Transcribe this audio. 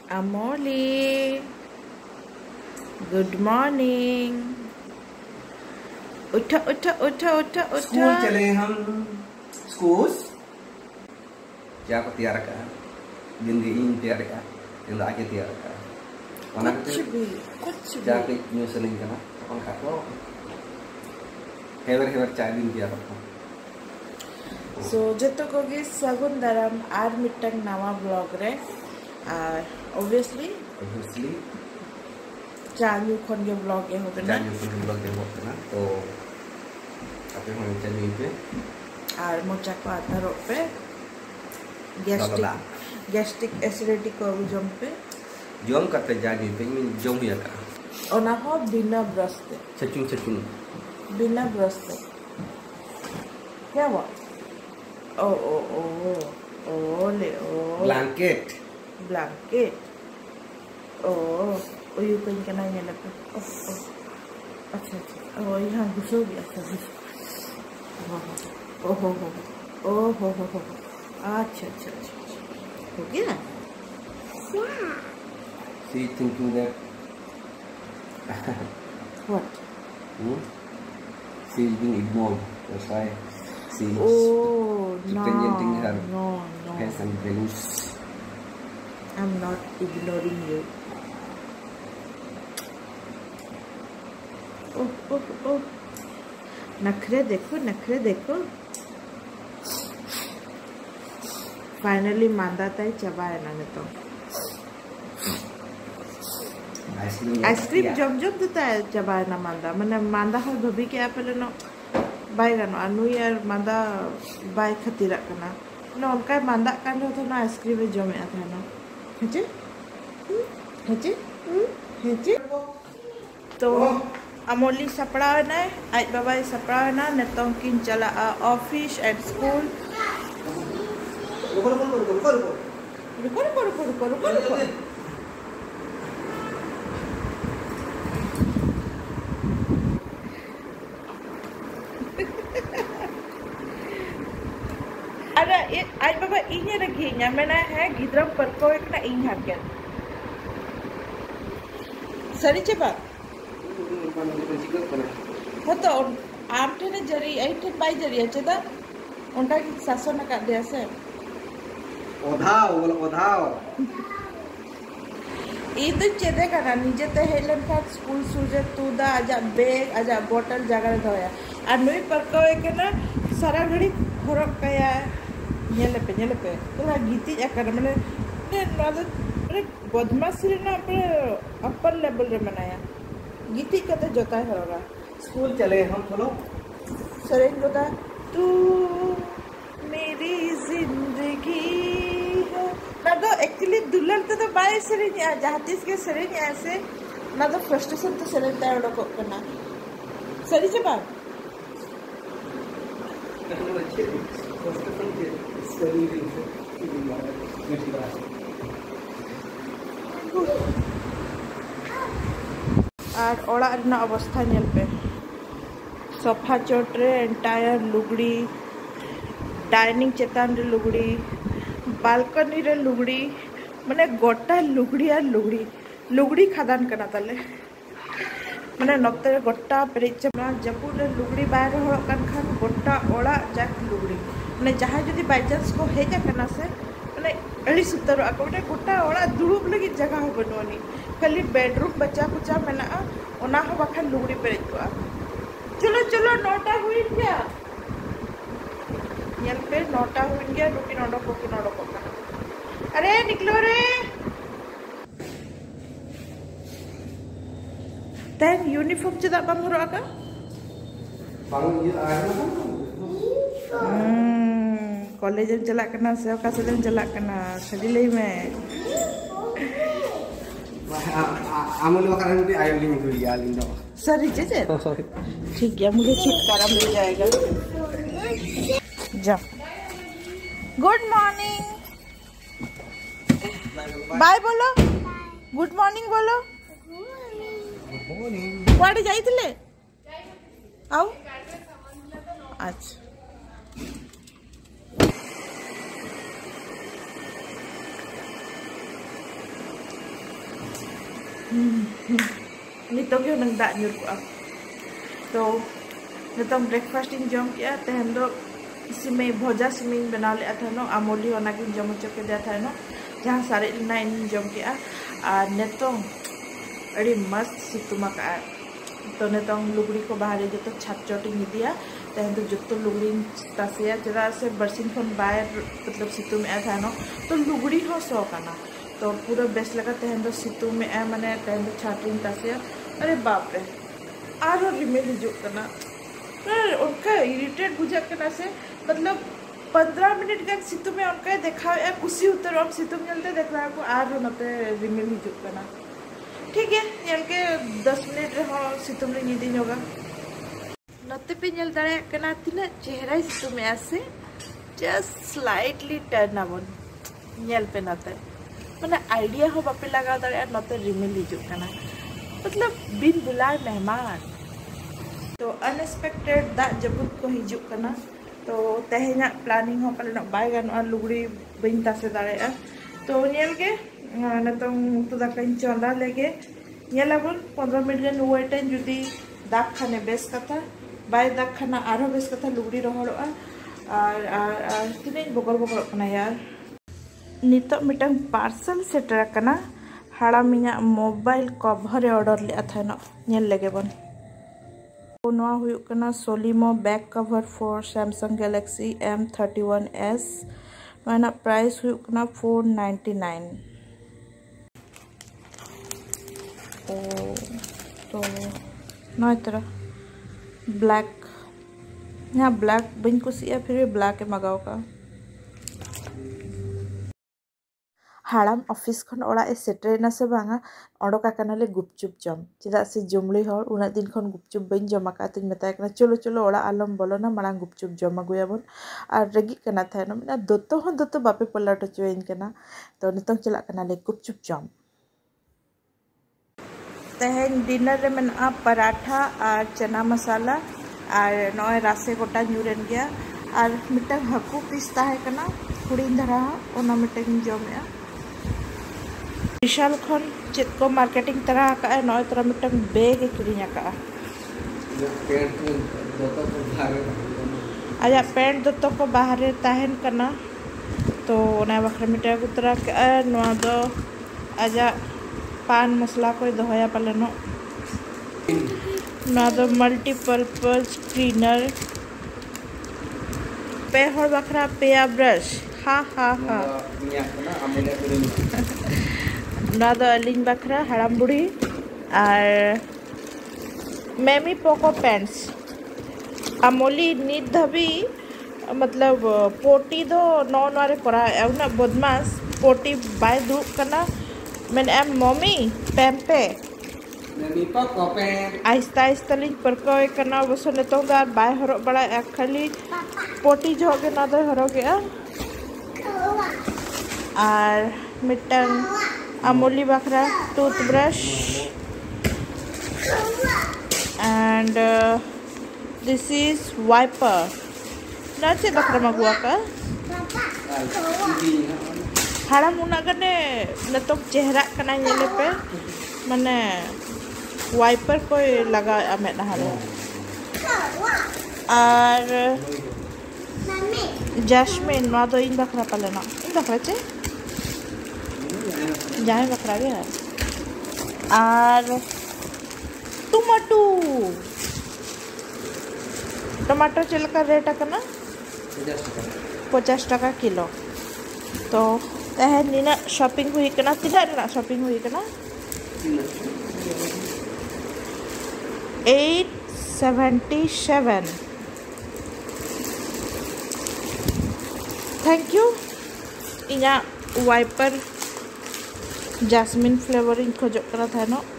Amoli, good morning. उठा उठा उठा उठा उठा। स्कूल चले हम। स्कूल क्या को तैयार का दिन दी इन तैयार का दिन आगे तैयार का कुछ भी जाके न्यूज़ नहीं करना और का को हेवर हेवर चाय दिन तैयार का सो जतो को गे सगुन दाराम आर मिटंग नवा ब्लॉग रे obviously चालू खन के ब्लॉग ये होबे ना तो अपने हम चलिए पे और मोचा को आधा रो पे गैस्ट्रिक एसिडिटी को जम पे जम करते जानी पे मैं जम या का ओना हो बिना ब्रश पे सचुन बिना ब्रश पे क्या हुआ ओ ओ ओ ओ ले ओ ब्लैंकेट ओ यू कहीं का नहीं लगता अच्छा ओ यहाँ घुसो गया हो अच्छा हो गया she thinking that what she is being ignored, that's why she is presenting her face and values. I'm not ignoring you. ओह नखरे देखो फाइनली मांदा ताई चबाए ना तो आइसक्रीम जब देता है चबाए ना मांदा मैंने मांदा हो भभी के आपले नो बाय गानो अनु यार मांदा बाय खतीरा कना ना उनका मांदा कान हो तो ना आइसक्रीम जमे आता है ना हेचे तो अमोली सपड़ा ना आज बाबा सपड़ा ना नेतों किन चला ऑफिस एंड स्कूल रुको अरे आज बाबा इन्हें रखी ना मैंने है गिद्रम पर को एक ना इन हाथ के सरी चेपा होतो आम ठेने जरी आई ठे बाई जरी है चेदा उनका की सासो ना कर दिया से ओधाओ इधर चेदे करना निजे ते हेलन का स्कूल सूजे तूदा आजा बैग आजा बोतल जगह धोया और नुई पर को एक ना सारा घड़ी खरब कया नेले पे तो गीती जाकर मैंने ने नॉलेज अरे बदमाशी ना अपने अपर लेवल रे मनाया गीती कते जोता होगा स्कूल चले हम चलो सरे बता तू मेरी जिंदगी है ना तो एक्चुअली दुल्हन तो बाय सरे जातीस के सरे ऐसे ना तो फ्रस्ट्रेशन तो सरे तारो को करना सरी से बात और ओड़ा अवस्था नेल पे सोफा चोट रे एंटायर लुगड़ी डाइनिंग चेतान रे लुगड़ी बालकनी रे लुगड़ी माने गोटा लुगड़ी और लुगड़ी खादान करना ताले माने नक्ते गोटा पेरेचमा जपुर रे लुगड़ी बाहर हो कान खान गोटा ओड़ा जाक लुगड़ी माने जहां जदी बाय चांस को हे जा करना से माने अड़ी सुतर आकोटे गोटा ओड़ा दुड़ुब लगी जगह हो बनोनी खाली बेडरूम बच्चा कुचा मेना ओना हो बखन लुगड़ी पेरेच को चलो 9टा हुई क्या यल पे 9टा हुई गया रुकी नोडो को अरे निकलो रे तैन यूनिफॉर्म चदा बम हरो का कॉलेज में चला करना से का से चला करना सदी लई में आमोली वकारण भी आयोली में कोई याली नो सरी जे ठीक है मुझे छुटकारा मिल जाएगा जा गुड मॉर्निंग बाय बोलो गुड मॉर्निंग बोलो कुआडे जाइथिले आओ अच्छा नितों के नंग दाग nyur ko तो नितों ब्रेकफास्ट इन जम किया तेहन दो सिमे भोजा सिमे बनाव ले था नो आमोली होना की जम चके दिया था नो जहाँ सारे इन जम किया और नितों अड़ी मस्त सितुमा का तो नितों लुगड़ी को बाहर जो तो छाप चोटी दिया तेहन तो जो लुगड़ी तासिया चला से बरसिन खन बाहर मतलब सितु में था नो तो लुगड़ी हो सौ करना तो पूरा बेस्ट लगा तेहन तो सितु में माने तेहन तो छाटी तासिया अरे बाप रे और रिमेल हिजुक करना उनका इरिटेट बुझा करना से मतलब 15 मिनट गन सितु में उनका देखा कुछ उतर हम सितु में देखा को और नते रिमेल हिजुक करना ठीक है ये के 10 मिनट रहो सितु में निदी होगा नते पे नल दाड़े करना तिना चेहरा सितु में आसे जस्ट स्लाइटली टर्न अबन नल पे नते माने आइडिया हो बापे लगा दाड़े नते रिमेल हिजुक करना मतलब बिन बुलाए मेहमान तो अनएक्सपेक्टेड दा जबुत को हिजुक करना तो तेहना प्लानिंग हो पाले बाय गानोआ लुगड़ी बइन तासे दाड़ेआ तो नेल के नतों तो दाकाइन चंदा लेगे नेलाबन 15 मिनट गन वेटेन जुदी दाग खाने बेस कथा बाय दाग खाना आरो बेस कथा लुगड़ी रोहड़ोआ और तिने बगल बगल कना यार नितो मिटन पार्सल सेटर कना हाड़ामिया मोबाइल कवर ऑर्डर ले था नो नेल लेगे बन नोआ हुयुक कना Solimo back cover for Samsung Galaxy M31s माना प्राइस हुयुक कना 499 तो नय तरह ब्लैक यहाँ ब्लैक बन कुसिया फिर भी ब्लैक मगाओ का हाड़ाम ऑफिस खन ओड़ा सेटरना से बांगा ओडोका कनाले गुपचुप जम चेदा से जुमड़ी हर उना दिन खन गुपचुप बन जमा काते मेता कना चलो चलो ओड़ा आलम बोलोना मांग गुपचुप जमा गुयाबन और रेगी कना थानो मिना दोतो हन दोतो बापे पलट चोइन कना तो नितों चला कनाले गुपचुप जम तेहन डिनर रे मेना पराठा और चना मसाला और नय रासे गोटा न्यूरन गया और मिटन हाकू पीस ताहे कना हुड़ी धरा ओना मिटन जमया विशाल खन चेत को मार्केटिंग तरह का नय तरह मिटन बेग किरिया का आजा पेंट दोतो को बाहर ताहन कना तो ओना बखरा मिटन उतरा का नवा दो आजा पान मसला को दोहया पालेनो ना दो मल्टीपर्पज क्लीनर पे हर बखरा पेया ब्रश हा हा हा ना दो अलिंग बखरा हड़ाम बुढ़ी और मेमी पोको पेंट्स अमोली नित धबी मतलब पोटी दो नौ नारे करा उना बदमाश पोटी बाय दु कना मैंने एम मम्मी पेम्पे मेमी पोको पेम आहिस्ता आहिस्ता लिंग परको कना बसो लेतो दार बाय हरो बड़ा खाली पोटी जोगे ना दो हरो गया और मिटन अमोली बखरा toothbrush and this is wiper नाचे बखरा मगुआ का हाड़ाम उना गने नतोक चेहरा कना येले पे माने वाइपर को लगा में नहारे और जैस्मिन नो दो इन बखरा पालेना इन बखरा चे जाए बखरा गया और टमाटो चलका रेट कना 50 टका किलो तो तहन निना शॉपिंग हुई कना तिना रे शॉपिंग हुई कना 877 थैंक यू इना वाइपर जैस्मिन फ्लेवर इन खोजो कना था नो